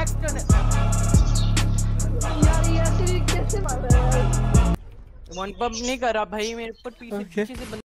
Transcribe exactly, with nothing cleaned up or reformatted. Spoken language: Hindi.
बैक यार ये ऐसे कैसे मार रहा है यार। वन पंप नहीं करा भाई मेरे ऊपर पीछे पीछे से